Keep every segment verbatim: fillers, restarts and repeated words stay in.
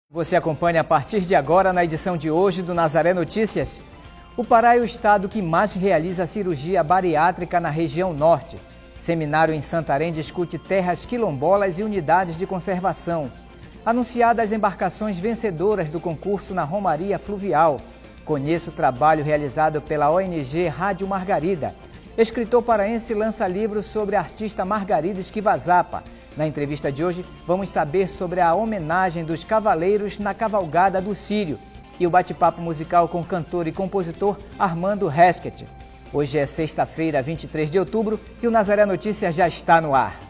Você acompanha a partir de agora na edição de hoje do Nazaré Notícias. O Pará é o estado que mais realiza cirurgia bariátrica na região norte. Seminário em Santarém discute terras quilombolas e unidades de conservação. Anunciadas as embarcações vencedoras do concurso na Romaria Fluvial. Conheça o trabalho realizado pela O N G Rádio Margarida. Escritor paraense lança livro sobre a artista Margarida Esquivazapa. Na entrevista de hoje, vamos saber sobre a homenagem dos cavaleiros na Cavalgada do Círio e o bate-papo musical com o cantor e compositor Armando Resquet. Hoje é sexta-feira, vinte e três de outubro, e o Nazaré Notícias já está no ar.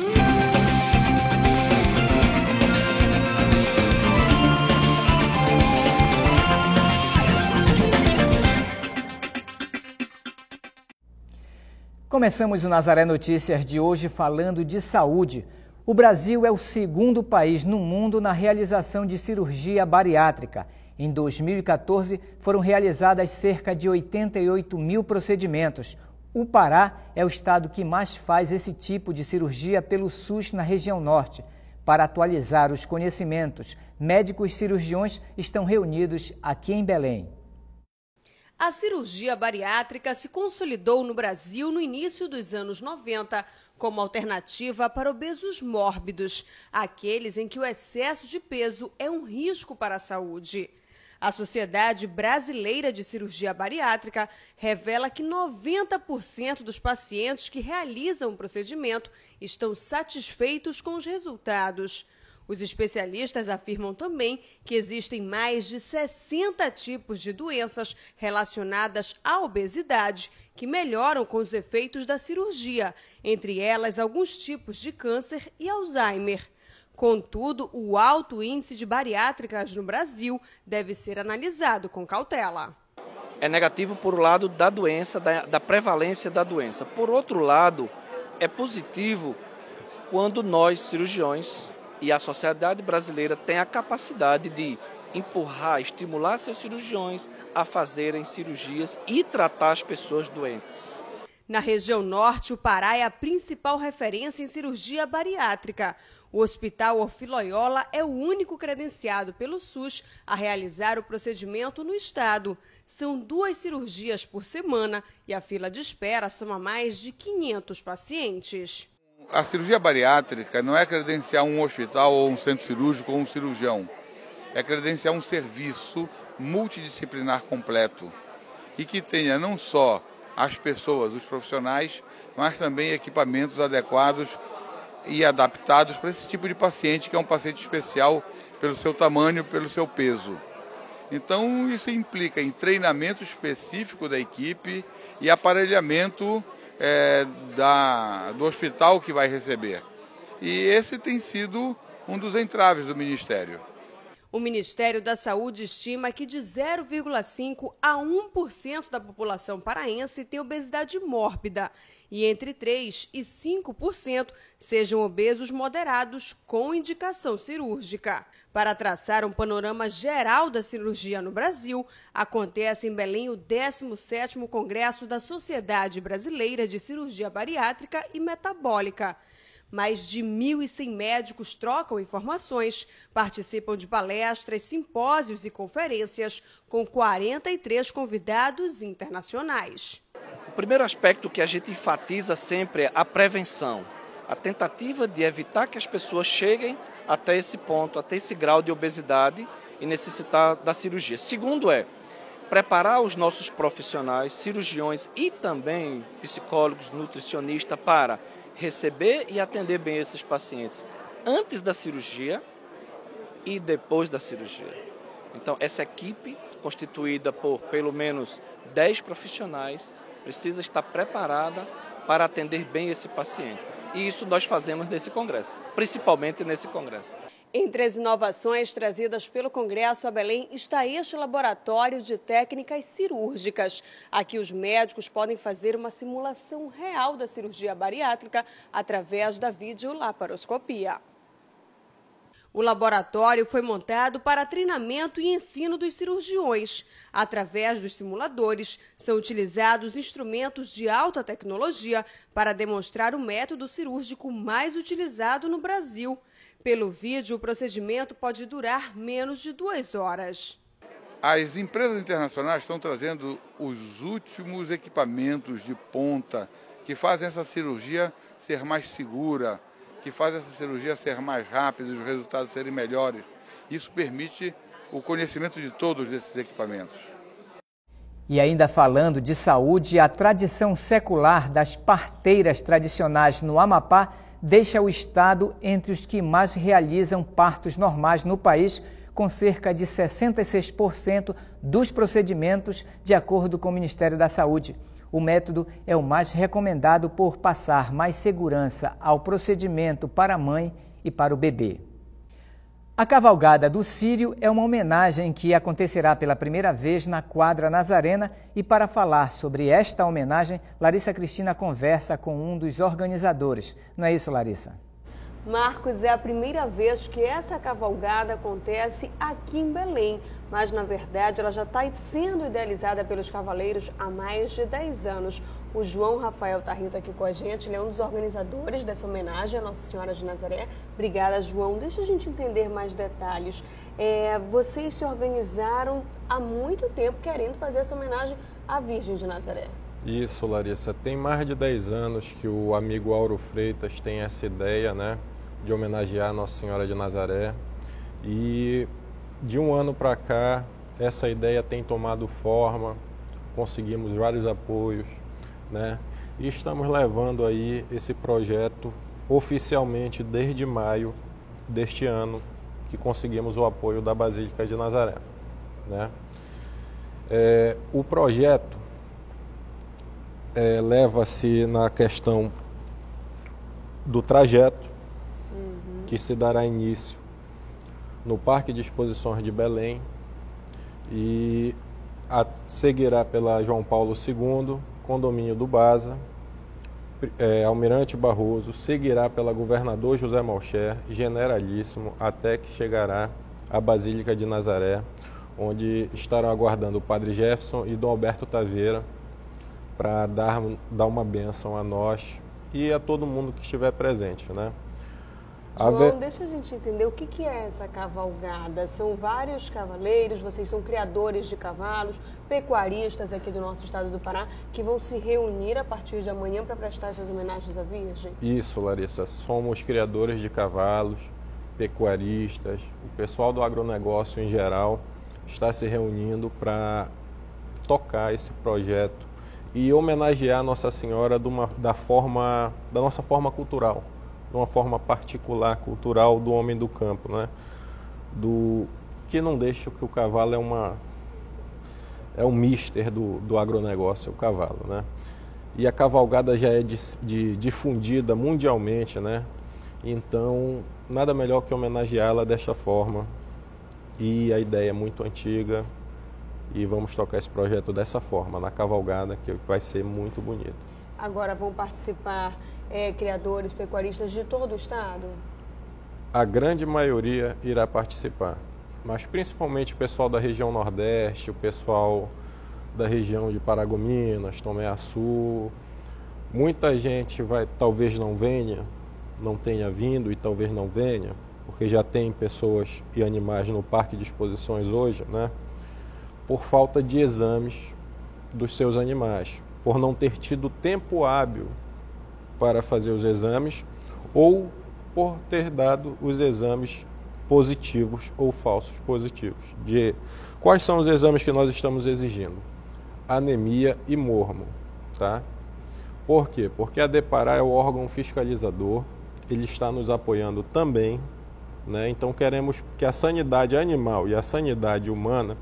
Começamos o Nazaré Notícias de hoje falando de saúde. O Brasil é o segundo país no mundo na realização de cirurgia bariátrica. Em dois mil e quatorze, foram realizadas cerca de oitenta e oito mil procedimentos. O Pará é o estado que mais faz esse tipo de cirurgia pelo SUS na região norte. Para atualizar os conhecimentos, médicos cirurgiões estão reunidos aqui em Belém. A cirurgia bariátrica se consolidou no Brasil no início dos anos noventa como alternativa para obesos mórbidos, aqueles em que o excesso de peso é um risco para a saúde. A Sociedade Brasileira de Cirurgia Bariátrica revela que noventa por cento dos pacientes que realizam o procedimento estão satisfeitos com os resultados. Os especialistas afirmam também que existem mais de sessenta tipos de doenças relacionadas à obesidade que melhoram com os efeitos da cirurgia, entre elas alguns tipos de câncer e Alzheimer. Contudo, o alto índice de bariátricas no Brasil deve ser analisado com cautela. É negativo por um lado da doença, da, da prevalência da doença. Por outro lado, é positivo quando nós, cirurgiões, e a sociedade brasileira tem a capacidade de empurrar, estimular seus cirurgiões a fazerem cirurgias e tratar as pessoas doentes. Na região norte, o Pará é a principal referência em cirurgia bariátrica. O Hospital Orfilóiola é o único credenciado pelo SUS a realizar o procedimento no estado. São duas cirurgias por semana e a fila de espera soma mais de quinhentos pacientes. A cirurgia bariátrica não é credenciar um hospital ou um centro cirúrgico ou um cirurgião. É credenciar um serviço multidisciplinar completo e que tenha não só as pessoas, os profissionais, mas também equipamentos adequados e adaptados para esse tipo de paciente, que é um paciente especial pelo seu tamanho, pelo seu peso. Então, isso implica em treinamento específico da equipe e aparelhamento É, da, do hospital que vai receber. E esse tem sido um dos entraves do Ministério. O Ministério da Saúde estima que de zero vírgula cinco a um por cento da população paraense tem obesidade mórbida e entre três e cinco por cento sejam obesos moderados com indicação cirúrgica. Para traçar um panorama geral da cirurgia no Brasil, acontece em Belém o décimo sétimo Congresso da Sociedade Brasileira de Cirurgia Bariátrica e Metabólica. Mais de mil e cem médicos trocam informações, participam de palestras, simpósios e conferências, com quarenta e três convidados internacionais. O primeiro aspecto que a gente enfatiza sempre é a prevenção, a tentativa de evitar que as pessoas cheguem até esse ponto, até esse grau de obesidade e necessitar da cirurgia. Segundo é preparar os nossos profissionais, cirurgiões e também psicólogos, nutricionistas para receber e atender bem esses pacientes antes da cirurgia e depois da cirurgia. Então, essa equipe, constituída por pelo menos dez profissionais, precisa estar preparada para atender bem esse paciente. E isso nós fazemos nesse congresso, principalmente nesse congresso. Entre as inovações trazidas pelo Congresso a Belém está este laboratório de técnicas cirúrgicas. Aqui os médicos podem fazer uma simulação real da cirurgia bariátrica através da videolaparoscopia. O laboratório foi montado para treinamento e ensino dos cirurgiões. Através dos simuladores, são utilizados instrumentos de alta tecnologia para demonstrar o método cirúrgico mais utilizado no Brasil. Pelo vídeo, o procedimento pode durar menos de duas horas. As empresas internacionais estão trazendo os últimos equipamentos de ponta que fazem essa cirurgia ser mais segura, que fazem essa cirurgia ser mais rápida e os resultados serem melhores. Isso permite o conhecimento de todos esses equipamentos. E ainda falando de saúde, a tradição secular das parteiras tradicionais no Amapá deixa o estado entre os que mais realizam partos normais no país, com cerca de sessenta e seis por cento dos procedimentos, de acordo com o Ministério da Saúde. O método é o mais recomendado por passar mais segurança ao procedimento para a mãe e para o bebê. A Cavalgada do Círio é uma homenagem que acontecerá pela primeira vez na quadra Nazarena, e para falar sobre esta homenagem, Larissa Cristina conversa com um dos organizadores. Não é isso, Larissa? Marcos, é a primeira vez que essa cavalgada acontece aqui em Belém, mas na verdade ela já está sendo idealizada pelos cavaleiros há mais de dez anos. O João Rafael Tarrinho está aqui com a gente, ele é um dos organizadores dessa homenagem à Nossa Senhora de Nazaré. Obrigada, João. Deixa a gente entender mais detalhes. É, vocês se organizaram há muito tempo querendo fazer essa homenagem à Virgem de Nazaré. Isso, Larissa. Tem mais de dez anos que o amigo Auro Freitas tem essa ideia, né, de homenagear a Nossa Senhora de Nazaré. E de um ano para cá, essa ideia tem tomado forma, conseguimos vários apoios, né? E estamos levando aí esse projeto oficialmente desde maio deste ano, que conseguimos o apoio da Basílica de Nazaré, né? É, o projeto é, leva-se na questão do trajeto, uhum, que se dará início no Parque de Exposições de Belém e a, seguirá pela João Paulo segundo, Condomínio do Baza, é, Almirante Barroso, seguirá pela Governador José Malcher, Generalíssimo, até que chegará à Basílica de Nazaré, onde estarão aguardando o Padre Jefferson e Dom Alberto Taveira para dar, dar uma bênção a nós e a todo mundo que estiver presente, né? João, Ave... deixa a gente entender o que, que é essa cavalgada. São vários cavaleiros, vocês são criadores de cavalos, pecuaristas aqui do nosso estado do Pará, que vão se reunir a partir de amanhã para prestar essas homenagens à Virgem? Isso, Larissa. Somos criadores de cavalos, pecuaristas, o pessoal do agronegócio em geral está se reunindo para tocar esse projeto e homenagear Nossa Senhora de uma, da, forma, da nossa forma cultural, de uma forma particular, cultural do homem do campo, né? Do, que não deixa que o cavalo é uma é um mister do, do agronegócio, o cavalo, né? E a cavalgada já é de, de, difundida mundialmente, né? Então, nada melhor que homenageá-la desta forma. E a ideia é muito antiga e vamos tocar esse projeto dessa forma, na cavalgada, que vai ser muito bonito. Agora vão participar É, criadores, pecuaristas de todo o estado? A grande maioria irá participar, mas principalmente o pessoal da região Nordeste, o pessoal da região de Paragominas, Tomé-Açu. Muita gente vai, talvez não venha, não tenha vindo e talvez não venha, porque já tem pessoas e animais no Parque de Exposições hoje, né? Por falta de exames dos seus animais, por não ter tido tempo hábil para fazer os exames ou por ter dado os exames positivos ou falsos positivos. De quais são os exames que nós estamos exigindo? Anemia e mormo, tá? Por quê? Porque a Depará é o órgão fiscalizador, ele está nos apoiando também, né? Então queremos que a sanidade animal e a sanidade humana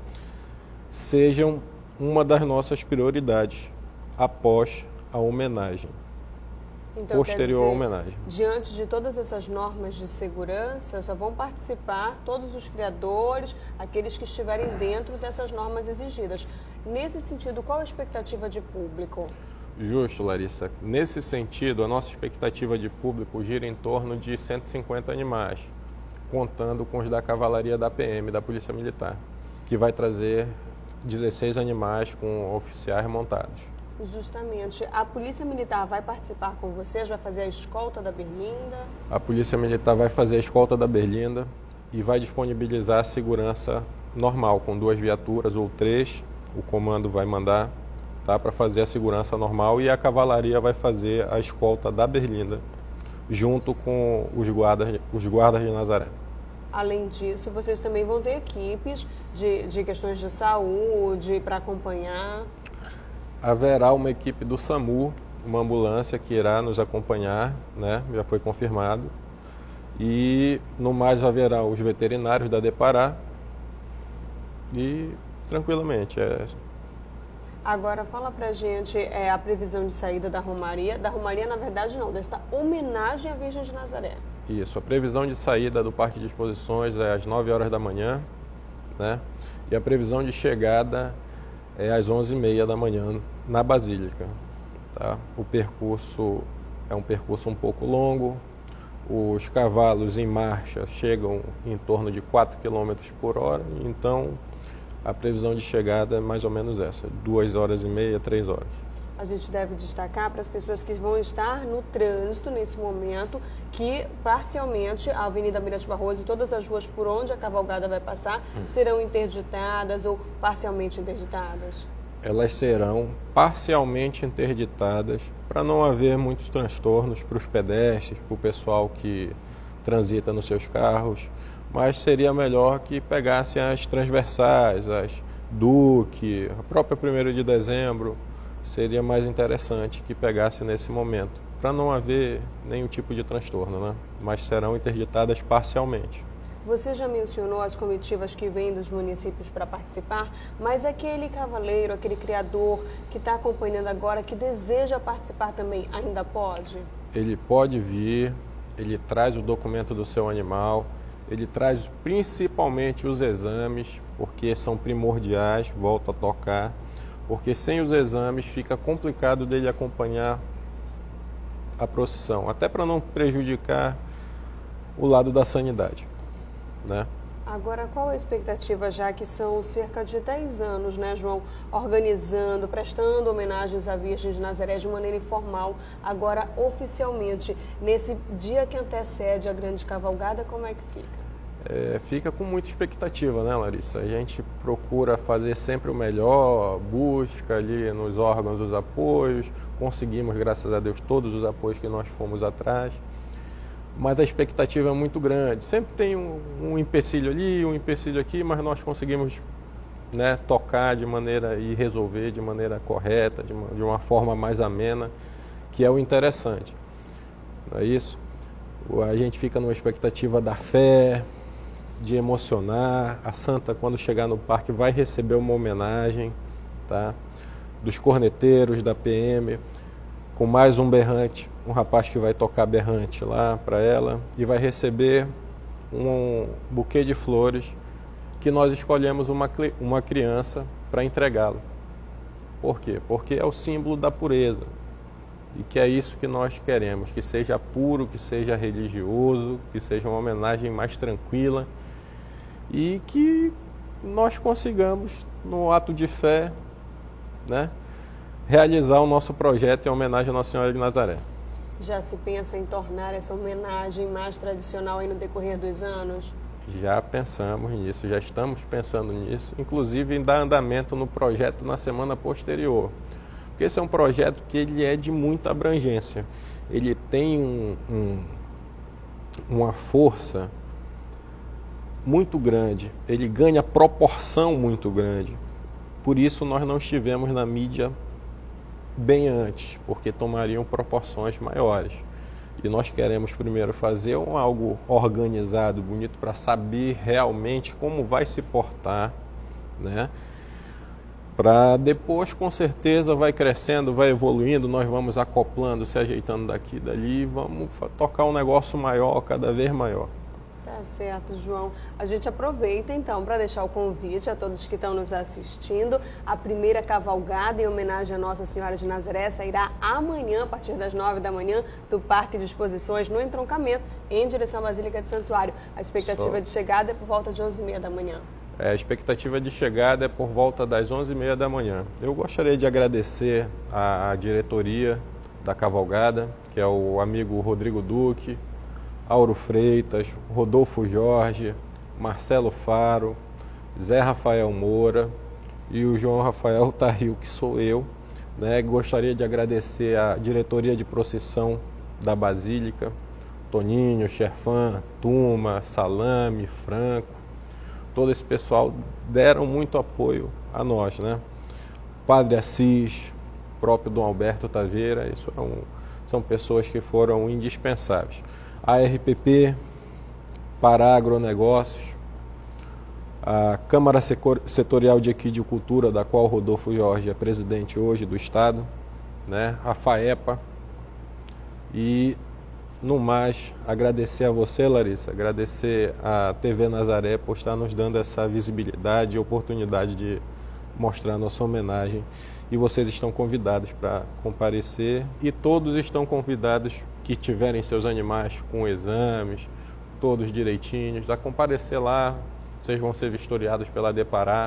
sejam uma das nossas prioridades após a homenagem. Então, posterior quer dizer, à homenagem. Diante de todas essas normas de segurança, só vão participar todos os criadores, aqueles que estiverem dentro dessas normas exigidas. Nesse sentido, qual a expectativa de público? Justo, Larissa. Nesse sentido, a nossa expectativa de público gira em torno de cento e cinquenta animais, contando com os da Cavalaria da P M, da Polícia Militar, que vai trazer dezesseis animais com oficiais montados. Justamente. A Polícia Militar vai participar com vocês? Vai fazer a escolta da Berlinda? A Polícia Militar vai fazer a escolta da Berlinda e vai disponibilizar a segurança normal, com duas viaturas ou três. O comando vai mandar, tá, para fazer a segurança normal, e a cavalaria vai fazer a escolta da Berlinda, junto com os guardas, os guardas de Nazaré. Além disso, vocês também vão ter equipes de, de questões de saúde para acompanhar? Haverá uma equipe do SAMU, uma ambulância que irá nos acompanhar, né? Já foi confirmado. E no mais haverá os veterinários da Depará e tranquilamente. É... Agora fala pra gente é, a previsão de saída da Romaria. Da Romaria, na verdade, não, desta homenagem à Virgem de Nazaré. Isso, a previsão de saída do Parque de Exposições é às nove horas da manhã, né? E a previsão de chegada é às onze e meia da manhã na Basílica. Tá? O percurso é um percurso um pouco longo, os cavalos em marcha chegam em torno de quatro quilômetros por hora, então a previsão de chegada é mais ou menos essa, duas horas e meia, três horas. A gente deve destacar para as pessoas que vão estar no trânsito nesse momento que parcialmente a Avenida Almirante Barroso e todas as ruas por onde a cavalgada vai passar hum. serão interditadas ou parcialmente interditadas? Elas serão parcialmente interditadas para não haver muitos transtornos para os pedestres, para o pessoal que transita nos seus carros, mas seria melhor que pegassem as transversais, as Duque, a própria primeiro de dezembro, seria mais interessante que pegasse nesse momento, para não haver nenhum tipo de transtorno, né? Mas serão interditadas parcialmente. Você já mencionou as comitivas que vêm dos municípios para participar, mas aquele cavaleiro, aquele criador que está acompanhando agora, que deseja participar também, ainda pode? Ele pode vir, ele traz o documento do seu animal, ele traz principalmente os exames, porque são primordiais, volto a tocar, porque sem os exames fica complicado dele acompanhar a procissão, até para não prejudicar o lado da sanidade, né? Agora, qual a expectativa, já que são cerca de dez anos, né, João, organizando, prestando homenagens à Virgem de Nazaré de maneira informal, agora oficialmente, nesse dia que antecede a grande cavalgada, como é que fica? É, fica com muita expectativa, né, Larissa? A gente procura fazer sempre o melhor, busca ali nos órgãos os apoios, conseguimos, graças a Deus, todos os apoios que nós fomos atrás, mas a expectativa é muito grande. Sempre tem um, um empecilho ali, um empecilho aqui, mas nós conseguimos, né, tocar de maneira e resolver de maneira correta, de uma, de uma forma mais amena, que é o interessante. Não é isso? A gente fica numa expectativa da fé, de emocionar. A santa, quando chegar no parque, vai receber uma homenagem, tá? Dos corneteiros, da P M, com mais um berrante, um rapaz que vai tocar berrante lá para ela, e vai receber um buquê de flores que nós escolhemos uma, uma criança para entregá-lo. Por quê? Porque é o símbolo da pureza, e que é isso que nós queremos, que seja puro, que seja religioso, que seja uma homenagem mais tranquila, e que nós consigamos, no ato de fé, né, realizar o nosso projeto em homenagem à Nossa Senhora de Nazaré. Já se pensa em tornar essa homenagem mais tradicional aí no decorrer dos anos? Já pensamos nisso, já estamos pensando nisso, inclusive em dar andamento no projeto na semana posterior. Porque esse é um projeto que ele é de muita abrangência. Ele tem um, um, uma força muito grande, ele ganha proporção muito grande. Por isso nós não estivemos na mídia bem antes, porque tomariam proporções maiores. E nós queremos primeiro fazer um, algo organizado, bonito, para saber realmente como vai se portar, né? Para depois, com certeza, vai crescendo, vai evoluindo, nós vamos acoplando, se ajeitando daqui e dali, e vamos tocar um negócio maior, cada vez maior. Tá certo, João. A gente aproveita, então, para deixar o convite a todos que estão nos assistindo. A primeira cavalgada em homenagem à Nossa Senhora de Nazaré sairá amanhã, a partir das nove da manhã, do Parque de Exposições, no entroncamento, em direção à Basílica de Santuário. A expectativa Só. de chegada é por volta de onze e meia da manhã. A expectativa de chegada é por volta das onze e meia da manhã. Eu gostaria de agradecer à diretoria da cavalgada, que é o amigo Rodrigo Duque, Auro Freitas, Rodolfo Jorge, Marcelo Faro, Zé Rafael Moura e o João Rafael Tarril, que sou eu. Né? Gostaria de agradecer à diretoria de procissão da Basílica, Toninho, Xerfan, Tuma, Salame, Franco. Todo esse pessoal deram muito apoio a nós, né? Padre Assis, próprio Dom Alberto Taveira, isso é um, são pessoas que foram indispensáveis. A R P P, Pará Agronegócios, a Câmara Setorial de Equidicultura, da qual Rodolfo Jorge é presidente hoje do Estado, né? A FAEPA e, no mais, agradecer a você, Larissa, agradecer à T V Nazaré por estar nos dando essa visibilidade e oportunidade de mostrar nossa homenagem. E vocês estão convidados para comparecer e todos estão convidados que tiverem seus animais com exames, todos direitinhos, a comparecer lá. Vocês vão ser vistoriados pela Depará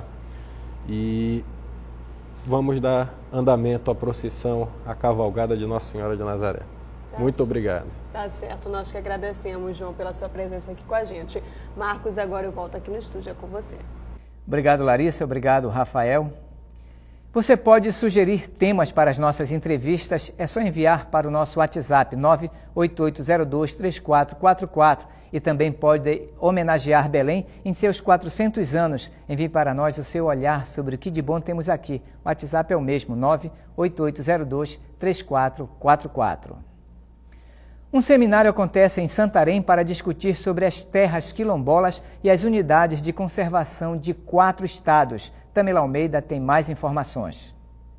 e vamos dar andamento à procissão, à cavalgada de Nossa Senhora de Nazaré. Tá Muito certo. Obrigado. Tá certo, nós que agradecemos, João, pela sua presença aqui com a gente. Marcos, agora eu volto aqui no estúdio, é com você. Obrigado, Larissa. Obrigado, Rafael. Você pode sugerir temas para as nossas entrevistas, é só enviar para o nosso WhatsApp nove oito oito zero dois três quatro quatro quatro e também pode homenagear Belém em seus quatrocentos anos. Envie para nós o seu olhar sobre o que de bom temos aqui. O WhatsApp é o mesmo, nove oito oito zero dois três quatro quatro quatro. Um seminário acontece em Santarém para discutir sobre as terras quilombolas e as unidades de conservação de quatro estados. Tamila Almeida tem mais informações.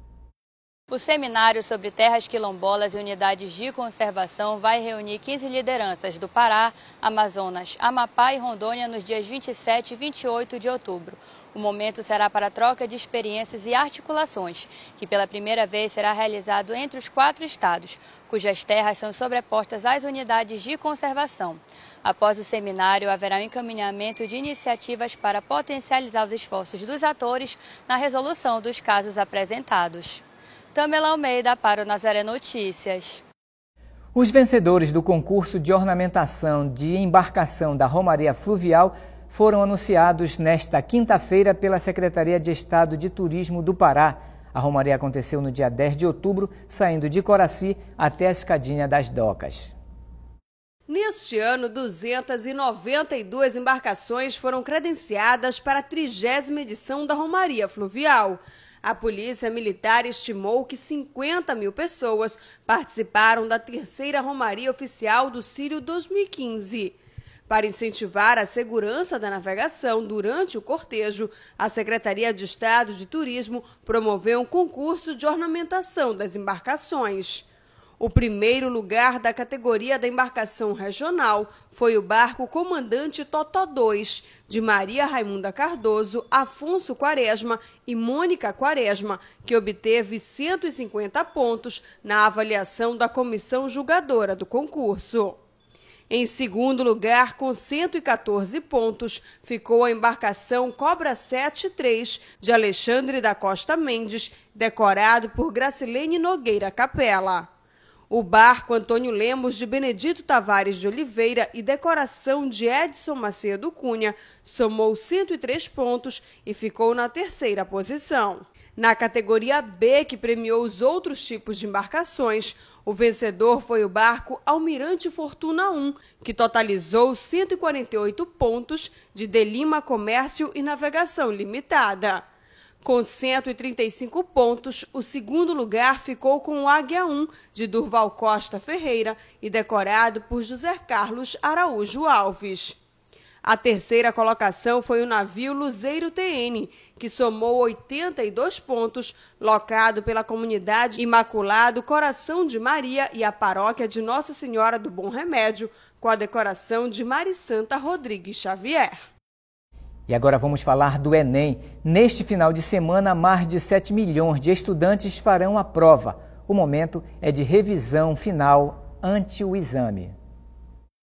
O seminário sobre terras quilombolas e unidades de conservação vai reunir quinze lideranças do Pará, Amazonas, Amapá e Rondônia nos dias vinte e sete e vinte e oito de outubro. O momento será para troca de experiências e articulações, que pela primeira vez será realizado entre os quatro estados, cujas terras são sobrepostas às unidades de conservação. Após o seminário, haverá um encaminhamento de iniciativas para potencializar os esforços dos atores na resolução dos casos apresentados. Tamila Almeida para o Nazaré Notícias. Os vencedores do concurso de ornamentação de embarcação da Romaria Fluvial foram anunciados nesta quinta-feira pela Secretaria de Estado de Turismo do Pará. A romaria aconteceu no dia dez de outubro, saindo de Coraci até a Escadinha das Docas. Neste ano, duzentas e noventa e duas embarcações foram credenciadas para a trigésima edição da Romaria Fluvial. A Polícia Militar estimou que cinquenta mil pessoas participaram da terceira Romaria Oficial do Círio dois mil e quinze. Para incentivar a segurança da navegação durante o cortejo, a Secretaria de Estado de Turismo promoveu um concurso de ornamentação das embarcações. O primeiro lugar da categoria da embarcação regional foi o barco Comandante Totó dois, de Maria Raimunda Cardoso, Afonso Quaresma e Mônica Quaresma, que obteve cento e cinquenta pontos na avaliação da comissão julgadora do concurso. Em segundo lugar, com cento e quatorze pontos, ficou a embarcação Cobra sete três, de Alexandre da Costa Mendes, decorado por Gracilene Nogueira Capela. O barco Antônio Lemos de Benedito Tavares de Oliveira e decoração de Edson Macedo Cunha somou cento e três pontos e ficou na terceira posição. Na categoria B, que premiou os outros tipos de embarcações, o vencedor foi o barco Almirante Fortuna um, que totalizou cento e quarenta e oito pontos de Delima Comércio e Navegação Limitada. Com cento e trinta e cinco pontos, o segundo lugar ficou com o Águia um, de Durval Costa Ferreira e decorado por José Carlos Araújo Alves. A terceira colocação foi o navio Luzeiro T N, que somou oitenta e dois pontos, locado pela comunidade Imaculado Coração de Maria e a paróquia de Nossa Senhora do Bom Remédio, com a decoração de Marisanta Rodrigues Xavier. E agora vamos falar do Enem. Neste final de semana, mais de sete milhões de estudantes farão a prova. O momento é de revisão final ante o exame.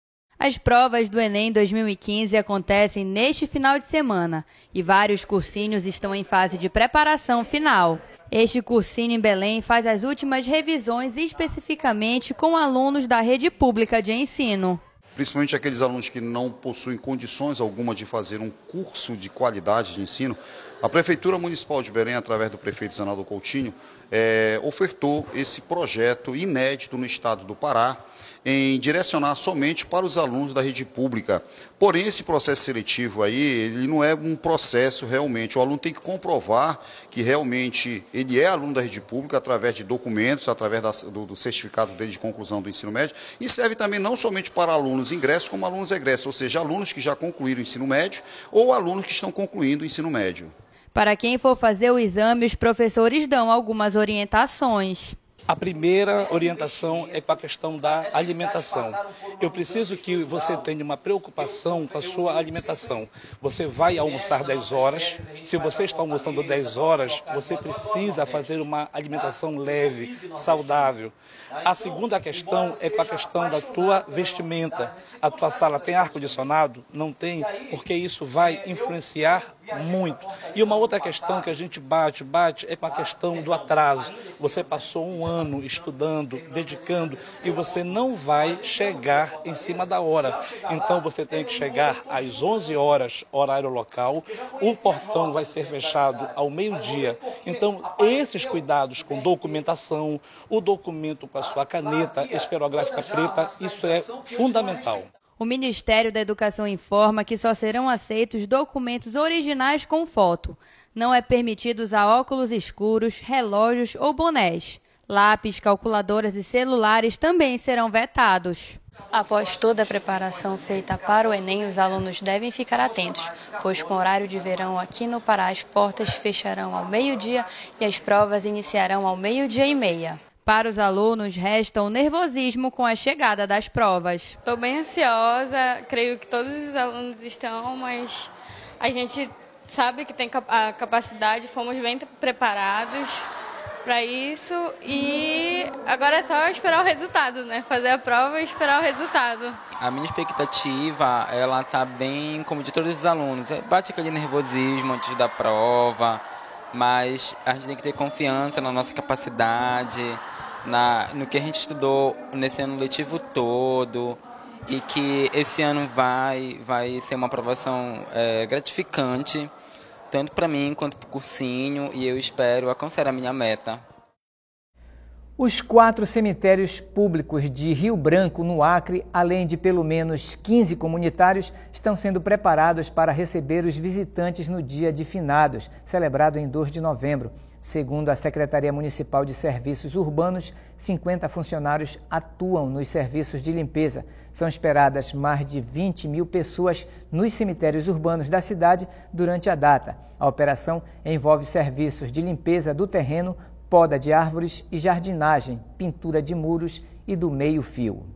As provas do Enem dois mil e quinze acontecem neste final de semana e vários cursinhos estão em fase de preparação final. Este cursinho em Belém faz as últimas revisões especificamente com alunos da rede pública de ensino. Principalmente aqueles alunos que não possuem condições alguma de fazer um curso de qualidade de ensino, a Prefeitura Municipal de Belém, através do prefeito Zenaldo Coutinho, é, ofertou esse projeto inédito no estado do Pará, em direcionar somente para os alunos da rede pública. Porém, esse processo seletivo aí, ele não é um processo realmente. O aluno tem que comprovar que realmente ele é aluno da rede pública através de documentos, através da, do, do certificado dele de conclusão do ensino médio, e serve também não somente para alunos ingressos, como alunos egressos, ou seja, alunos que já concluíram o ensino médio ou alunos que estão concluindo o ensino médio. Para quem for fazer o exame, os professores dão algumas orientações. A primeira orientação é para a questão da alimentação. Eu preciso que você tenha uma preocupação com a sua alimentação. Você vai almoçar dez horas. Se você está almoçando dez horas, você precisa fazer uma alimentação leve, saudável. A segunda questão é para a questão da tua vestimenta. A tua sala tem ar-condicionado? Não tem, porque isso vai influenciar muito. E uma outra questão que a gente bate, bate, é com a questão do atraso. Você passou um ano estudando, dedicando, e você não vai chegar em cima da hora. Então você tem que chegar às onze horas, horário local, o portão vai ser fechado ao meio-dia. Então esses cuidados com documentação, o documento com a sua caneta esferográfica preta, isso é fundamental. O Ministério da Educação informa que só serão aceitos documentos originais com foto. Não é permitido usar óculos escuros, relógios ou bonés. Lápis, calculadoras e celulares também serão vetados. Após toda a preparação feita para o Enem, os alunos devem ficar atentos, pois com horário de verão aqui no Pará as portas fecharão ao meio-dia e as provas iniciarão ao meio-dia e meia. Para os alunos, resta o nervosismo com a chegada das provas. Estou bem ansiosa, creio que todos os alunos estão, mas a gente sabe que tem a capacidade, fomos bem preparados para isso e agora é só esperar o resultado, né? Fazer a prova e esperar o resultado. A minha expectativa, ela está bem como de todos os alunos. Bate aquele nervosismo antes da prova, mas a gente tem que ter confiança na nossa capacidade, na, no que a gente estudou nesse ano letivo todo, e que esse ano vai, vai ser uma aprovação é, gratificante, tanto para mim quanto para o cursinho, e eu espero alcançar a minha meta. Os quatro cemitérios públicos de Rio Branco, no Acre, além de pelo menos quinze comunitários, estão sendo preparados para receber os visitantes no Dia de Finados, celebrado em dois de novembro. Segundo a Secretaria Municipal de Serviços Urbanos, cinquenta funcionários atuam nos serviços de limpeza. São esperadas mais de vinte mil pessoas nos cemitérios urbanos da cidade durante a data. A operação envolve serviços de limpeza do terreno, poda de árvores e jardinagem, pintura de muros e do meio-fio.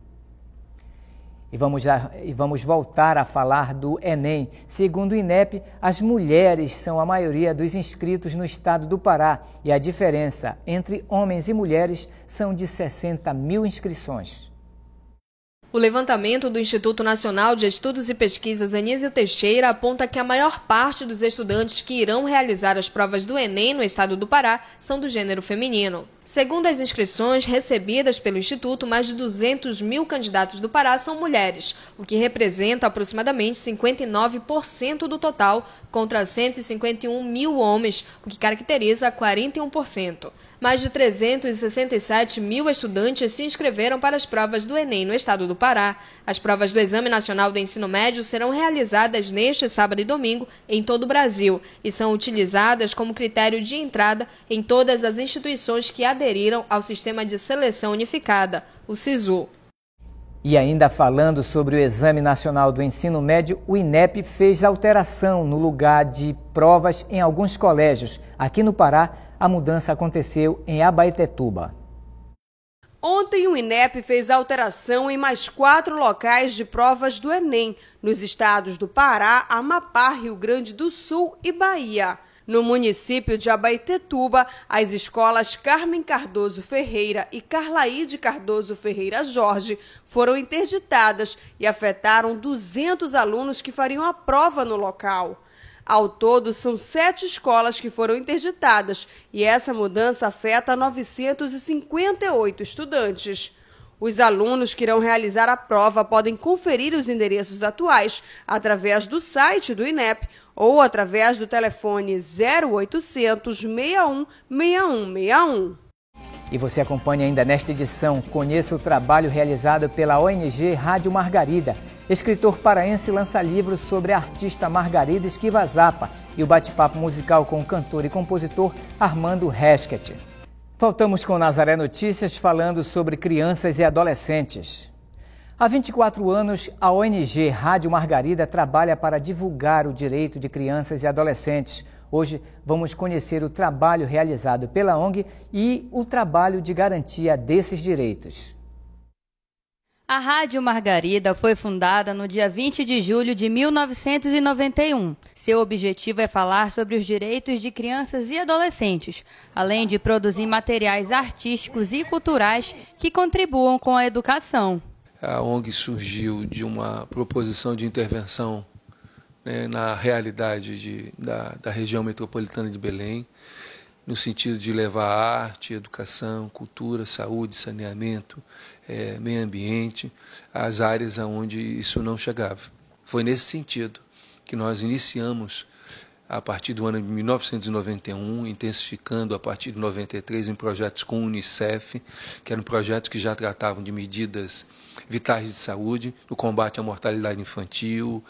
E vamos, já, e vamos voltar a falar do Enem. Segundo o INEP, as mulheres são a maioria dos inscritos no estado do Pará e a diferença entre homens e mulheres são de sessenta mil inscrições. O levantamento do Instituto Nacional de Estudos e Pesquisas Anísio Teixeira aponta que a maior parte dos estudantes que irão realizar as provas do Enem no estado do Pará são do gênero feminino. Segundo as inscrições recebidas pelo Instituto, mais de duzentos mil candidatos do Pará são mulheres, o que representa aproximadamente cinquenta e nove por cento do total, contra cento e cinquenta e um mil homens, o que caracteriza quarenta e um por cento. Mais de trezentos e sessenta e sete mil estudantes se inscreveram para as provas do Enem no estado do Pará. As provas do Exame Nacional do Ensino Médio serão realizadas neste sábado e domingo em todo o Brasil e são utilizadas como critério de entrada em todas as instituições que aderiram ao Sistema de Seleção Unificada, o SISU. E ainda falando sobre o Exame Nacional do Ensino Médio, o INEP fez alteração no lugar de provas em alguns colégios. Aqui no Pará, a mudança aconteceu em Abaetetuba. Ontem, o INEP fez alteração em mais quatro locais de provas do Enem, nos estados do Pará, Amapá, Rio Grande do Sul e Bahia. No município de Abaetetuba, as escolas Carmen Cardoso Ferreira e Carlaíde Cardoso Ferreira Jorge foram interditadas e afetaram duzentos alunos que fariam a prova no local. Ao todo, são sete escolas que foram interditadas e essa mudança afeta novecentos e cinquenta e oito estudantes. Os alunos que irão realizar a prova podem conferir os endereços atuais através do site do I N E P ou através do telefone zero oitocentos, seis um, seis um seis um. E você acompanha ainda nesta edição, conheça o trabalho realizado pela O N G Rádio Margarida. Escritor paraense lança livros sobre a artista Margarida Esquiva Zappa e o bate-papo musical com o cantor e compositor Armando Resquet. Voltamos com Nazaré Notícias falando sobre crianças e adolescentes. Há vinte e quatro anos, a O N G Rádio Margarida trabalha para divulgar o direito de crianças e adolescentes. Hoje vamos conhecer o trabalho realizado pela O N G e o trabalho de garantia desses direitos. A Rádio Margarida foi fundada no dia vinte de julho de mil novecentos e noventa e um. Seu objetivo é falar sobre os direitos de crianças e adolescentes, além de produzir materiais artísticos e culturais que contribuam com a educação. A O N G surgiu de uma proposição de intervenção, né, na realidade de, da, da região metropolitana de Belém, no sentido de levar arte, educação, cultura, saúde, saneamento, é, meio ambiente, às áreas onde isso não chegava. Foi nesse sentido que nós iniciamos, a partir do ano de mil novecentos e noventa e um, intensificando a partir de noventa e três em projetos com o Unicef, que eram projetos que já tratavam de medidas vitais de saúde, no combate à mortalidade infantil,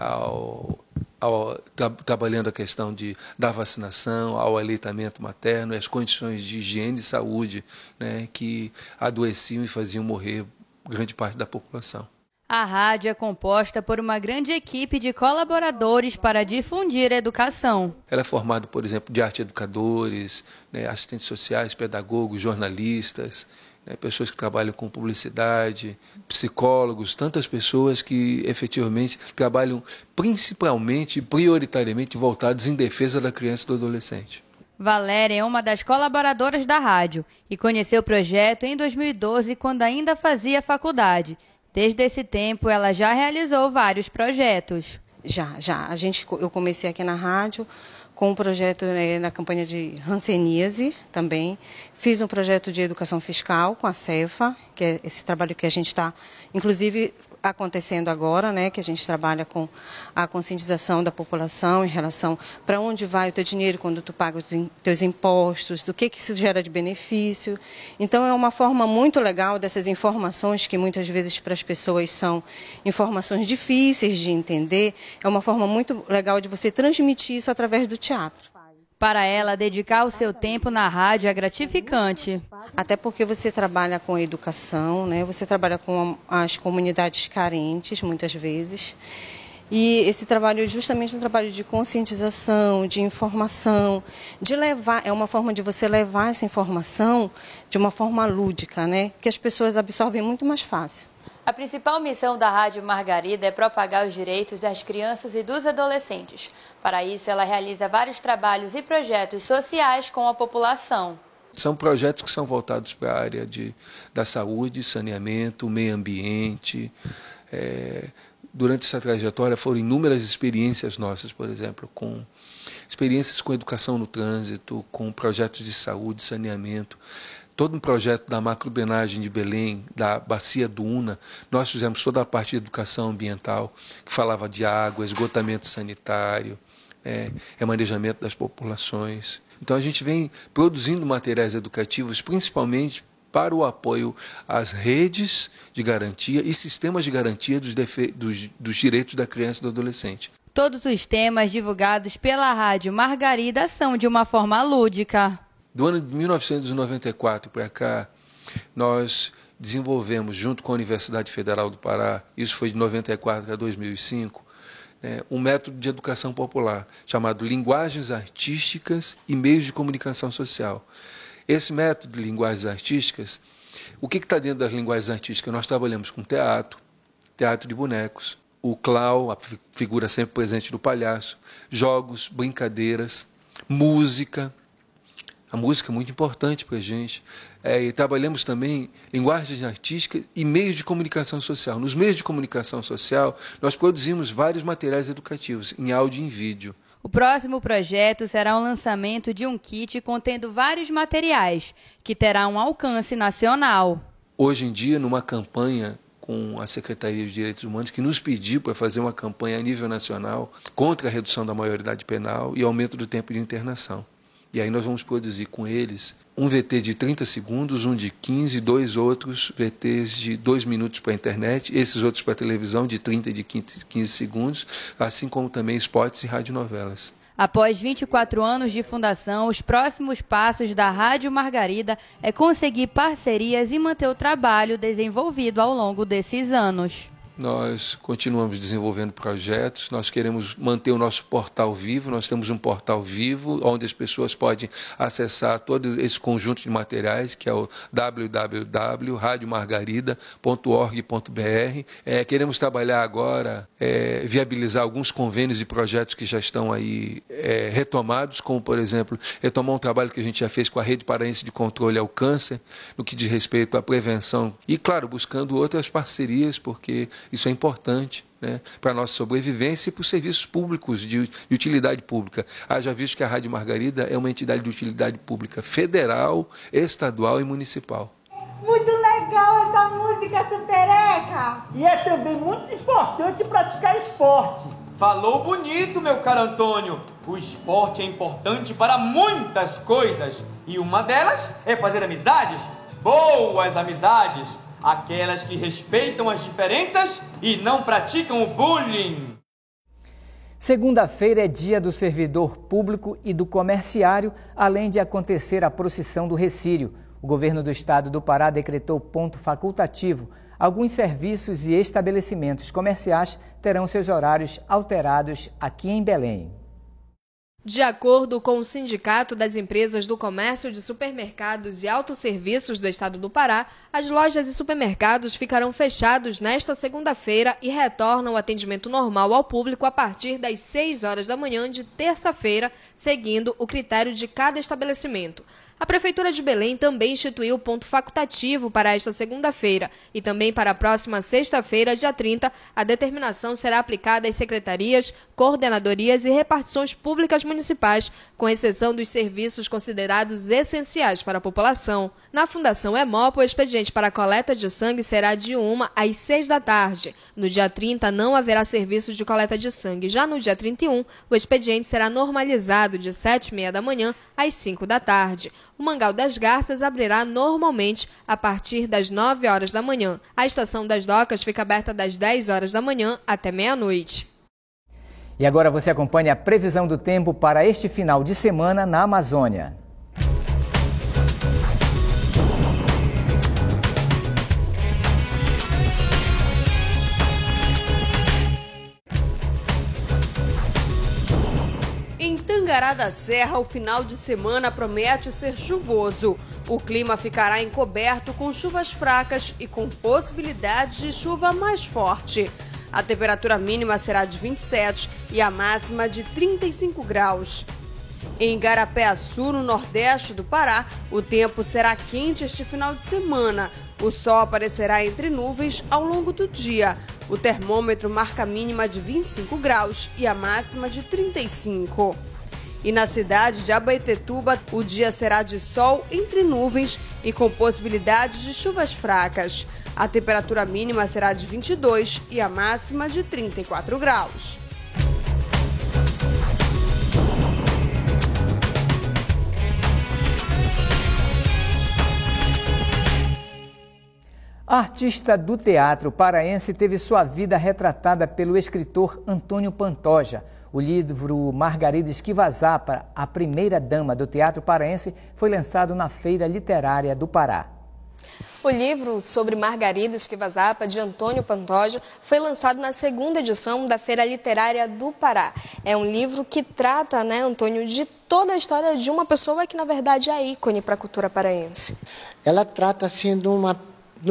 ao, ao, tra, trabalhando a questão de, da vacinação, ao aleitamento materno e as condições de higiene e saúde, né, que adoeciam e faziam morrer grande parte da população. A rádio é composta por uma grande equipe de colaboradores para difundir a educação. Ela é formada, por exemplo, de arte educadores, né, assistentes sociais, pedagogos, jornalistas, né, pessoas que trabalham com publicidade, psicólogos, tantas pessoas que efetivamente trabalham principalmente, prioritariamente voltadas em defesa da criança e do adolescente. Valéria é uma das colaboradoras da rádio e conheceu o projeto em dois mil e doze, quando ainda fazia faculdade. Desde esse tempo, ela já realizou vários projetos. Já, já. A gente, eu comecei aqui na rádio com um projeto, né, na campanha de hanseníase também. Fiz um projeto de educação fiscal com a Cefa, que é esse trabalho que a gente está, inclusive, acontecendo agora, né, que a gente trabalha com a conscientização da população em relação para onde vai o teu dinheiro quando tu paga os teus impostos, do que que isso gera de benefício. Então é uma forma muito legal dessas informações que muitas vezes para as pessoas são informações difíceis de entender, é uma forma muito legal de você transmitir isso através do teatro. Para ela, dedicar o seu tempo na rádio é gratificante. Até porque você trabalha com educação, né? Você trabalha com as comunidades carentes, muitas vezes. E esse trabalho é justamente um trabalho de conscientização, de informação, de levar, é uma forma de você levar essa informação de uma forma lúdica, né? Que as pessoas absorvem muito mais fácil. A principal missão da Rádio Margarida é propagar os direitos das crianças e dos adolescentes. Para isso, ela realiza vários trabalhos e projetos sociais com a população. São projetos que são voltados para a área de, da saúde, saneamento, meio ambiente. É, durante essa trajetória foram inúmeras experiências nossas, por exemplo, com experiências com educação no trânsito, com projetos de saúde, saneamento. Todo um projeto da macrodrenagem de Belém, da bacia do Una, nós fizemos toda a parte de educação ambiental, que falava de água, esgotamento sanitário, é, remanejamento das populações. Então a gente vem produzindo materiais educativos, principalmente para o apoio às redes de garantia e sistemas de garantia dos, dos, dos direitos da criança e do adolescente. Todos os temas divulgados pela Rádio Margarida são de uma forma lúdica. Do ano de mil novecentos e noventa e quatro para cá, nós desenvolvemos, junto com a Universidade Federal do Pará, isso foi de noventa e quatro a dois mil e cinco, né, um método de educação popular chamado Linguagens Artísticas e Meios de Comunicação Social. Esse método de linguagens artísticas, o que está dentro das linguagens artísticas? Nós trabalhamos com teatro, teatro de bonecos, o clown, a figura sempre presente do palhaço, jogos, brincadeiras, música. A música é muito importante para a gente. É, e trabalhamos também linguagens artísticas e meios de comunicação social. Nos meios de comunicação social, nós produzimos vários materiais educativos, em áudio e em vídeo. O próximo projeto será o lançamento de um kit contendo vários materiais, que terá um alcance nacional. Hoje em dia, numa campanha com a Secretaria de Direitos Humanos, que nos pediu para fazer uma campanha a nível nacional contra a redução da maioridade penal e aumento do tempo de internação. E aí nós vamos produzir com eles um V T de trinta segundos, um de quinze e dois outros V Ts de dois minutos para a internet, esses outros para a televisão de trinta e de quinze segundos, assim como também spots e radionovelas. Após vinte e quatro anos de fundação, os próximos passos da Rádio Margarida é conseguir parcerias e manter o trabalho desenvolvido ao longo desses anos. Nós continuamos desenvolvendo projetos, nós queremos manter o nosso portal vivo, nós temos um portal vivo onde as pessoas podem acessar todo esse conjunto de materiais, que é o w w w ponto rádio margarida ponto org ponto b r. É, queremos trabalhar agora, é, viabilizar alguns convênios e projetos que já estão aí é, retomados, como, por exemplo, retomar um trabalho que a gente já fez com a Rede Paraense de Controle ao Câncer, no que diz respeito à prevenção e, claro, buscando outras parcerias, porque isso é importante, né, para a nossa sobrevivência e para os serviços públicos de, de utilidade pública. Haja visto que a Rádio Margarida é uma entidade de utilidade pública federal, estadual e municipal. Muito legal essa música, Supereca! E é também muito importante praticar esporte. Falou bonito, meu caro Antônio. O esporte é importante para muitas coisas. E uma delas é fazer amizades, boas amizades. Aquelas que respeitam as diferenças e não praticam o bullying. Segunda-feira é dia do servidor público e do comerciário, além de acontecer a procissão do Recírio. O governo do estado do Pará decretou ponto facultativo. Alguns serviços e estabelecimentos comerciais terão seus horários alterados aqui em Belém. De acordo com o Sindicato das Empresas do Comércio de Supermercados e Autosserviços do Estado do Pará, as lojas e supermercados ficarão fechados nesta segunda-feira e retornam ao atendimento normal ao público a partir das seis horas da manhã de terça-feira, seguindo o critério de cada estabelecimento. A Prefeitura de Belém também instituiu ponto facultativo para esta segunda-feira e também para a próxima sexta-feira, dia trinta, a determinação será aplicada às secretarias, coordenadorias e repartições públicas municipais, com exceção dos serviços considerados essenciais para a população. Na Fundação Hemopo, o expediente para a coleta de sangue será de uma às seis da tarde. No dia trinta, não haverá serviços de coleta de sangue. Já no dia trinta e um, o expediente será normalizado de sete e meia da manhã às cinco da tarde. O Mangal das Garças abrirá normalmente a partir das nove horas da manhã. A Estação das Docas fica aberta das dez horas da manhã até meia-noite. E agora você acompanha a previsão do tempo para este final de semana na Amazônia. Em Tangará da Serra, o final de semana promete ser chuvoso. O clima ficará encoberto com chuvas fracas e com possibilidade de chuva mais forte. A temperatura mínima será de vinte e sete e a máxima de trinta e cinco graus. Em Igarapé-Açu, no nordeste do Pará, o tempo será quente este final de semana. O sol aparecerá entre nuvens ao longo do dia. O termômetro marca a mínima de vinte e cinco graus e a máxima de trinta e cinco. E na cidade de Abaetetuba, o dia será de sol entre nuvens e com possibilidade de chuvas fracas. A temperatura mínima será de vinte e dois e a máxima de trinta e quatro graus. A artista do teatro paraense teve sua vida retratada pelo escritor Antônio Pantoja. O livro Margarida Esquivazapa, a primeira dama do teatro paraense, foi lançado na Feira Literária do Pará. O livro sobre Margarida Esquivazapa, de Antônio Pantoja, foi lançado na segunda edição da Feira Literária do Pará. É um livro que trata, né, Antônio, de toda a história de uma pessoa que, na verdade, é ícone para a cultura paraense. Ela trata, assim, de uma, de um pequeno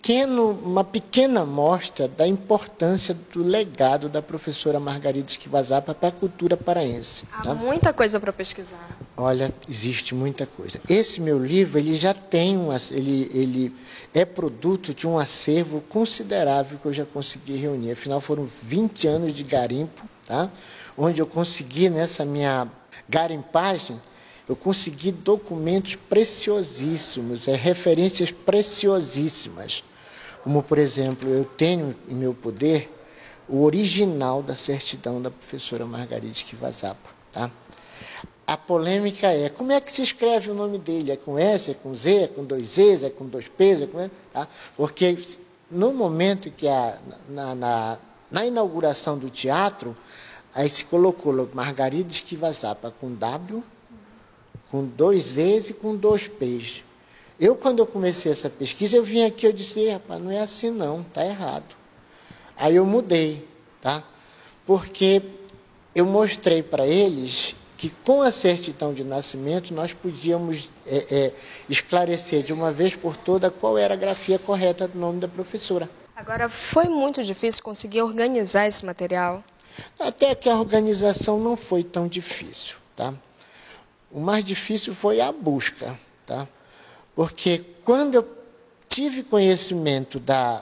pequeno, uma pequena amostra da importância do legado da professora Margarida Esquivazapa para a cultura paraense. Há tá? muita coisa para pesquisar. Olha, existe muita coisa. Esse meu livro, ele já tem um, ele, ele é produto de um acervo considerável que eu já consegui reunir. Afinal, foram vinte anos de garimpo, tá? Onde eu consegui, nessa minha garimpagem, eu consegui documentos preciosíssimos, é, referências preciosíssimas. Como, por exemplo, eu tenho em meu poder o original da certidão da professora Margarida Esquivazapa. Tá? A polêmica é, como é que se escreve o nome dele? É com S, é com Z, é com dois Zs, é com dois Ps? É com... tá? Porque no momento que a, na, na, na inauguração do teatro, aí se colocou Margarida Esquivazapa com W, com dois Zs e com dois Ps. Eu, quando eu comecei essa pesquisa, eu vim aqui, eu disse, rapaz, não é assim não, está errado. Aí eu mudei, tá? Porque eu mostrei para eles que com a certidão de nascimento nós podíamos é, é, esclarecer de uma vez por toda qual era a grafia correta do nome da professora. Agora, foi muito difícil conseguir organizar esse material? Até que a organização não foi tão difícil, tá? O mais difícil foi a busca, tá? Porque quando eu tive conhecimento da,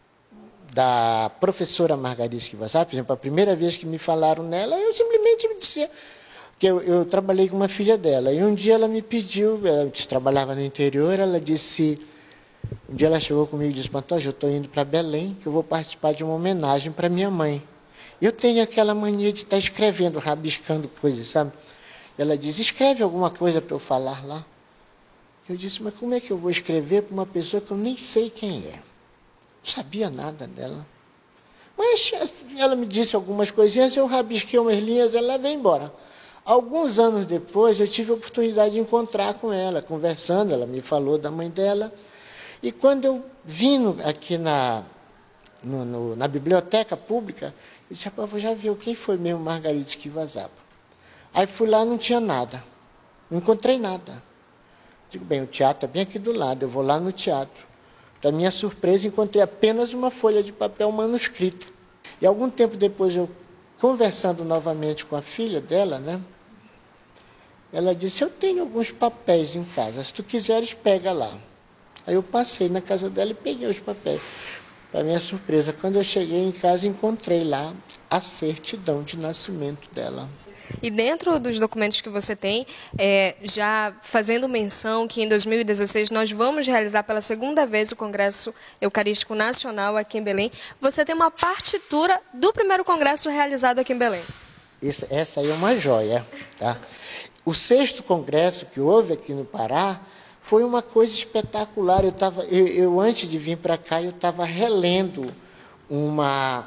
da professora Margarida Esquivazapa, por exemplo, a primeira vez que me falaram nela, eu simplesmente me disse que eu, eu trabalhei com uma filha dela, e um dia ela me pediu, ela trabalhava no interior, ela disse, um dia ela chegou comigo e disse, Pantoja, eu estou indo para Belém, que eu vou participar de uma homenagem para minha mãe. Eu tenho aquela mania de estar escrevendo, rabiscando coisas, sabe? Ela diz, escreve alguma coisa para eu falar lá. Eu disse, mas como é que eu vou escrever para uma pessoa que eu nem sei quem é? Não sabia nada dela. Mas ela me disse algumas coisinhas, eu rabisquei umas linhas, ela veio embora. Alguns anos depois, eu tive a oportunidade de encontrar com ela, conversando, ela me falou da mãe dela. E quando eu vim aqui na, no, no, na biblioteca pública, eu disse, rapaz, eu já vi quem foi mesmo Margarida Esquivazapa. Aí fui lá, não tinha nada, não encontrei nada. Digo, bem, o teatro é bem aqui do lado, eu vou lá no teatro. Para minha surpresa, encontrei apenas uma folha de papel manuscrito. E algum tempo depois, eu conversando novamente com a filha dela, né? Ela disse, eu tenho alguns papéis em casa, se tu quiseres, pega lá. Aí eu passei na casa dela e peguei os papéis. Para minha surpresa, quando eu cheguei em casa, encontrei lá a certidão de nascimento dela. E dentro dos documentos que você tem, é, já fazendo menção que em dois mil e dezesseis nós vamos realizar pela segunda vez o Congresso Eucarístico Nacional aqui em Belém, você tem uma partitura do primeiro congresso realizado aqui em Belém. Essa, essa aí é uma joia, tá? O sexto congresso que houve aqui no Pará foi uma coisa espetacular. Eu, tava, eu, eu antes de vir para cá, eu estava relendo uma...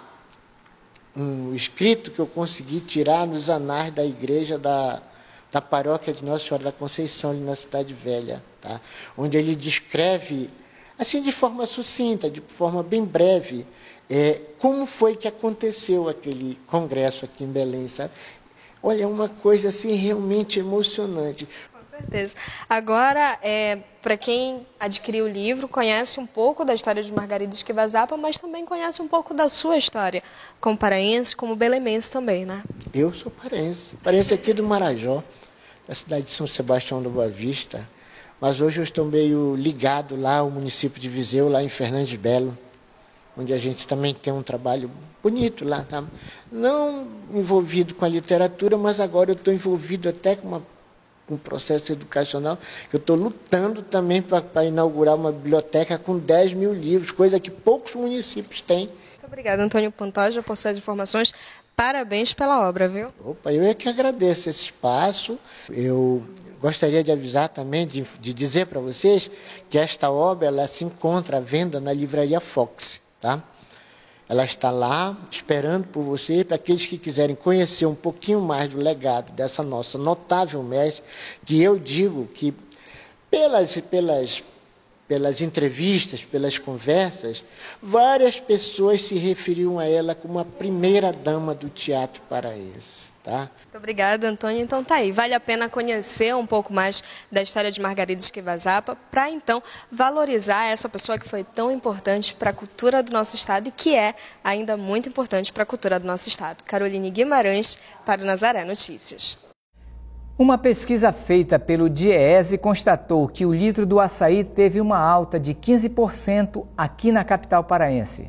um escrito que eu consegui tirar nos anais da igreja da, da paróquia de Nossa Senhora da Conceição, ali na Cidade Velha, tá? Onde ele descreve, assim, de forma sucinta, de forma bem breve, é, como foi que aconteceu aquele congresso aqui em Belém, sabe? Olha, é uma coisa assim realmente emocionante. Com certeza. Agora, é, para quem adquiriu o livro, conhece um pouco da história de Margarida Esquivazapa, mas também conhece um pouco da sua história, como paraense, como belemense também, né? Eu sou paraense, paraense aqui do Marajó, da cidade de São Sebastião da Boa Vista, mas hoje eu estou meio ligado lá ao município de Viseu, lá em Fernandes Belo, onde a gente também tem um trabalho bonito lá, tá? Não envolvido com a literatura, mas agora eu estou envolvido até com uma um processo educacional, que eu estou lutando também para inaugurar uma biblioteca com dez mil livros, coisa que poucos municípios têm. Muito obrigada, Antônio Pantoja, por suas informações. Parabéns pela obra, viu? Opa, eu é que agradeço esse espaço. Eu gostaria de avisar também, de, de dizer para vocês que esta obra ela se encontra à venda na livraria Fox, tá? Ela está lá, esperando por você, para aqueles que quiserem conhecer um pouquinho mais do legado dessa nossa notável mestre, que eu digo que, pelas, pelas pelas entrevistas, pelas conversas, várias pessoas se referiam a ela como a primeira dama do teatro paraense. Tá? Muito obrigada, Antônio. Então tá aí, vale a pena conhecer um pouco mais da história de Margarida Esquiva-Zappa para então valorizar essa pessoa que foi tão importante para a cultura do nosso estado e que é ainda muito importante para a cultura do nosso estado. Caroline Guimarães para o Nazaré Notícias. Uma pesquisa feita pelo DIEESE constatou que o litro do açaí teve uma alta de quinze por cento aqui na capital paraense.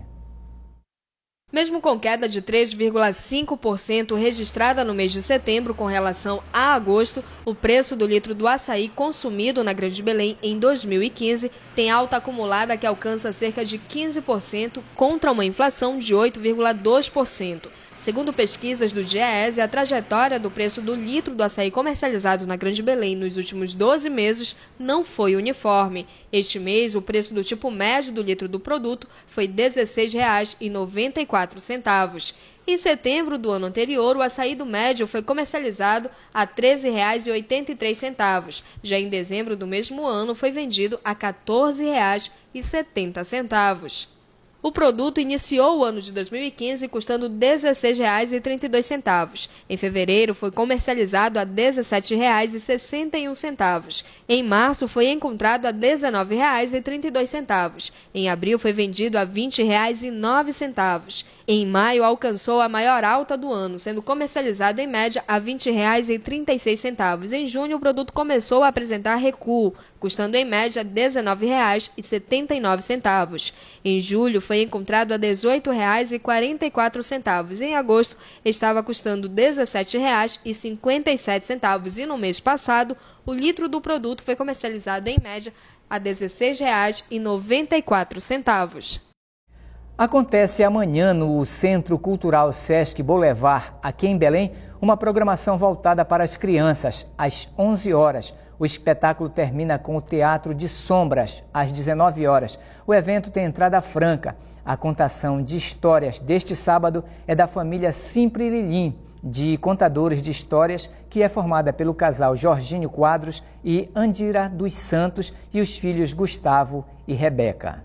Mesmo com queda de três vírgula cinco por cento registrada no mês de setembro com relação a agosto, o preço do litro do açaí consumido na Grande Belém em dois mil e quinze tem alta acumulada que alcança cerca de quinze por cento contra uma inflação de oito vírgula dois por cento. Segundo pesquisas do DIEESE, a trajetória do preço do litro do açaí comercializado na Grande Belém nos últimos doze meses não foi uniforme. Este mês, o preço do tipo médio do litro do produto foi dezesseis reais e noventa e quatro centavos. Em setembro do ano anterior, o açaí do médio foi comercializado a treze reais e oitenta e três centavos. Já em dezembro do mesmo ano, foi vendido a quatorze reais e setenta centavos. O produto iniciou o ano de dois mil e quinze custando dezesseis reais e trinta e dois centavos. Em fevereiro, foi comercializado a dezessete reais e sessenta e um centavos. Em março, foi encontrado a dezenove reais e trinta e dois centavos. Em abril, foi vendido a vinte reais e nove centavos. Em maio, alcançou a maior alta do ano, sendo comercializado em média a vinte reais e trinta e seis centavos. Em junho, o produto começou a apresentar recuo, custando em média dezenove reais e setenta e nove centavos. Em julho, foi encontrado a dezoito reais e quarenta e quatro centavos. Em agosto, estava custando dezessete reais e cinquenta e sete centavos. E no mês passado, o litro do produto foi comercializado em média a dezesseis reais e noventa e quatro centavos. Acontece amanhã no Centro Cultural Sesc Boulevard, aqui em Belém, uma programação voltada para as crianças, às onze horas. O espetáculo termina com o Teatro de Sombras, às dezenove horas. O evento tem entrada franca. A contação de histórias deste sábado é da família Simpre Lilim, de contadores de histórias, que é formada pelo casal Jorginho Quadros e Andira dos Santos e os filhos Gustavo e Rebeca.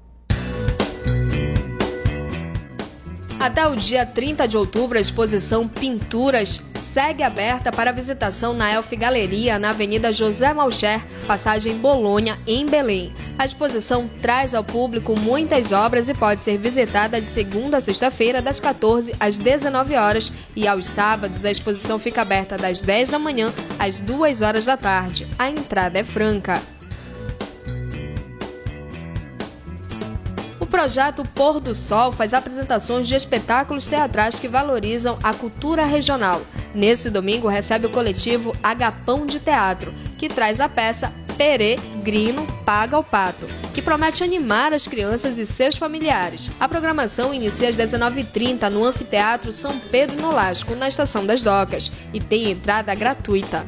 Até o dia trinta de outubro, a exposição Pinturas segue aberta para visitação na Elf Galeria, na Avenida José Malcher, passagem Bolonha, em Belém. A exposição traz ao público muitas obras e pode ser visitada de segunda a sexta-feira, das quatorze às dezenove horas, e aos sábados a exposição fica aberta das dez da manhã às duas horas da tarde. A entrada é franca. O projeto Pôr do Sol faz apresentações de espetáculos teatrais que valorizam a cultura regional. Nesse domingo recebe o coletivo Agapão de Teatro, que traz a peça Peregrino Paga o Pato, que promete animar as crianças e seus familiares. A programação inicia às dezenove e trinta no Anfiteatro São Pedro Nolasco, na Estação das Docas, e tem entrada gratuita.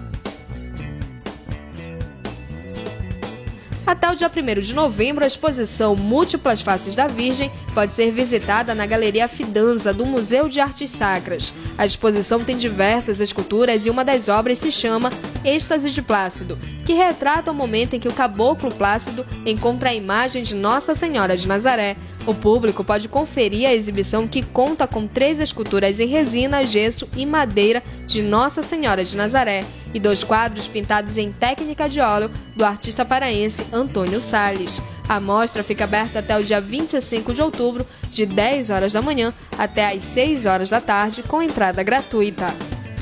Até o dia primeiro de novembro, a exposição Múltiplas Faces da Virgem pode ser visitada na Galeria Fidanza, do Museu de Artes Sacras. A exposição tem diversas esculturas e uma das obras se chama Êxtase de Plácido, que retrata o momento em que o caboclo Plácido encontra a imagem de Nossa Senhora de Nazaré. O público pode conferir a exibição, que conta com três esculturas em resina, gesso e madeira de Nossa Senhora de Nazaré e dois quadros pintados em técnica de óleo do artista paraense Antônio Salles. A mostra fica aberta até o dia vinte e cinco de outubro, de dez horas da manhã até às seis horas da tarde, com entrada gratuita.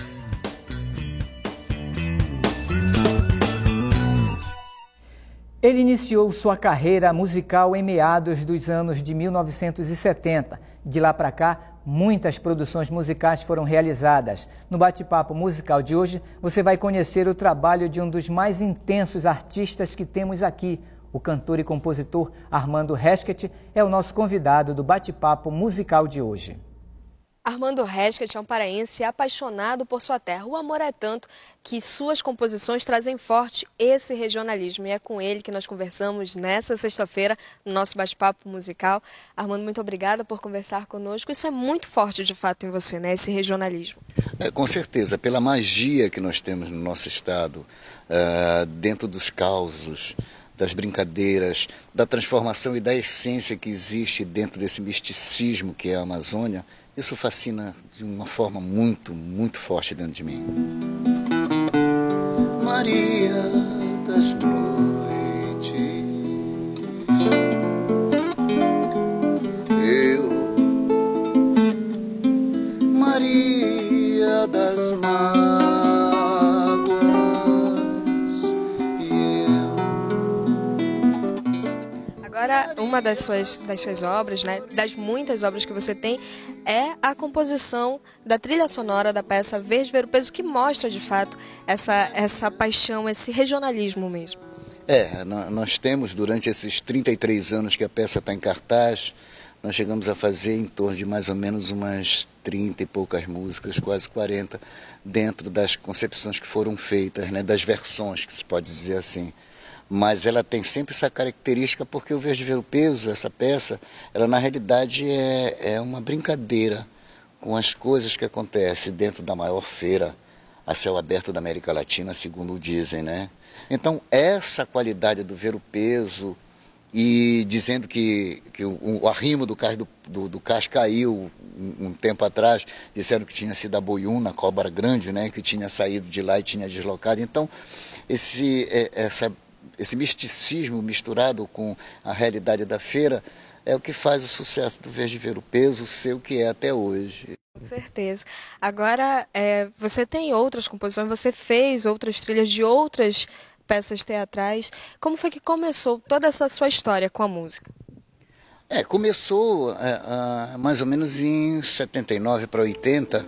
Ele iniciou sua carreira musical em meados dos anos de mil novecentos e setenta. De lá para cá, muitas produções musicais foram realizadas. No bate-papo musical de hoje, você vai conhecer o trabalho de um dos mais intensos artistas que temos aqui. O cantor e compositor Armando Rescate é o nosso convidado do bate-papo musical de hoje. Armando Rescate é um paraense apaixonado por sua terra. O amor é tanto que suas composições trazem forte esse regionalismo. E é com ele que nós conversamos nessa sexta-feira, no nosso bate-papo musical. Armando, muito obrigada por conversar conosco. Isso é muito forte, de fato, em você, né? Esse regionalismo. É, com certeza, pela magia que nós temos no nosso estado, uh, dentro dos causos das brincadeiras, da transformação e da essência que existe dentro desse misticismo que é a Amazônia, isso fascina de uma forma muito, muito forte dentro de mim. Maria das noites, eu, Maria das mágoas, e eu. Agora, uma das suas, das suas obras, né, das muitas obras que você tem, é a composição da trilha sonora da peça Verde Ver o Peso, que mostra, de fato, essa, essa paixão, esse regionalismo mesmo. É, nós temos, durante esses trinta e três anos que a peça está em cartaz, nós chegamos a fazer em torno de mais ou menos umas trinta e poucas músicas, quase quarenta, dentro das concepções que foram feitas, né, das versões, que se pode dizer assim. Mas ela tem sempre essa característica porque o Verde Ver o Peso, essa peça, ela na realidade é, é uma brincadeira com as coisas que acontecem dentro da maior feira a céu aberto da América Latina, segundo dizem, né? Então, essa qualidade do Ver o Peso, e dizendo que, que o, o arrimo do cais, do, do, do cais caiu um, um tempo atrás, disseram que tinha sido a Boiúna, a cobra grande, né? Que tinha saído de lá e tinha deslocado. Então, esse, essa... esse misticismo misturado com a realidade da feira é o que faz o sucesso do Verde Ver o Peso ser o que é até hoje. Com certeza. Agora, é, você tem outras composições, você fez outras trilhas de outras peças teatrais. Como foi que começou toda essa sua história com a música? É, começou é, é, mais ou menos em setenta e nove para oitenta,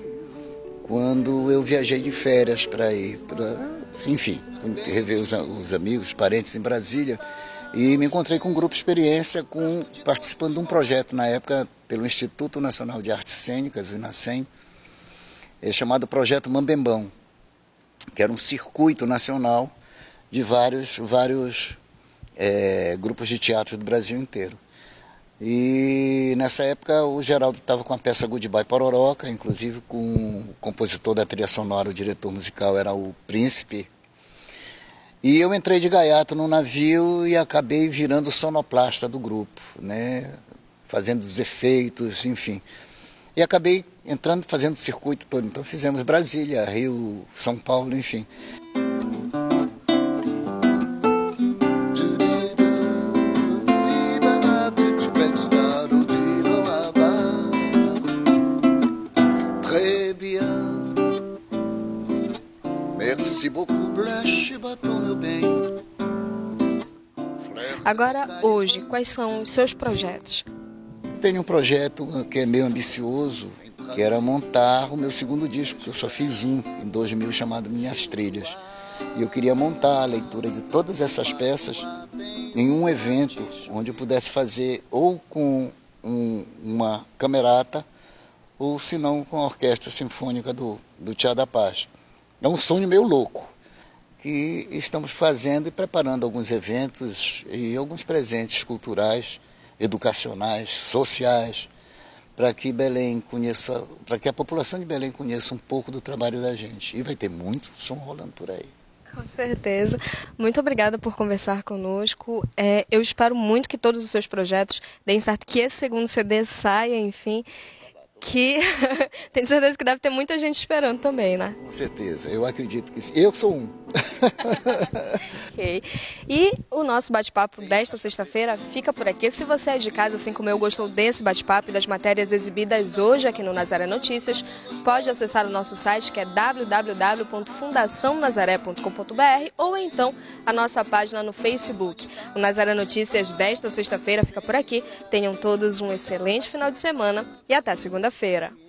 quando eu viajei de férias para ir para... Enfim, rever os, os amigos, os parentes em Brasília, e me encontrei com um grupo Experiência, com, participando de um projeto na época pelo Instituto Nacional de Artes Cênicas, o INACEM, é, chamado Projeto Mambembão, que era um circuito nacional de vários, vários é, grupos de teatro do Brasil inteiro. E nessa época o Geraldo estava com a peça Goodbye Pororoca, inclusive com o compositor da trilha sonora, o diretor musical era o Príncipe. E eu entrei de gaiato no navio e acabei virando sonoplasta do grupo, né? Fazendo os efeitos, enfim. E acabei entrando, fazendo o circuito todo. Então fizemos Brasília, Rio, São Paulo, enfim. Agora, hoje, quais são os seus projetos? Tenho um projeto que é meio ambicioso, que era montar o meu segundo disco, que eu só fiz um em dois mil, chamado Minhas Trilhas. E eu queria montar a leitura de todas essas peças em um evento onde eu pudesse fazer ou com um, uma camerata, ou se não com a Orquestra Sinfônica do, do Teatro da Paz. É um sonho meio louco, que estamos fazendo e preparando alguns eventos e alguns presentes culturais, educacionais, sociais, para que Belém conheça, para que a população de Belém conheça um pouco do trabalho da gente. E vai ter muito som rolando por aí. Com certeza. Muito obrigada por conversar conosco. É, eu espero muito que todos os seus projetos deem certo, que esse segundo C D saia, enfim, que tenho certeza que deve ter muita gente esperando também, né? Com certeza, eu acredito que sim. Eu sou um. Ok. E o nosso bate-papo desta sexta-feira fica por aqui. Se você é de casa, assim como eu, gostou desse bate-papo e das matérias exibidas hoje aqui no Nazaré Notícias, pode acessar o nosso site, que é w w w ponto fundação nazaré ponto com ponto b r, ou então a nossa página no Facebook. O Nazaré Notícias desta sexta-feira fica por aqui. Tenham todos um excelente final de semana e até segunda-feira.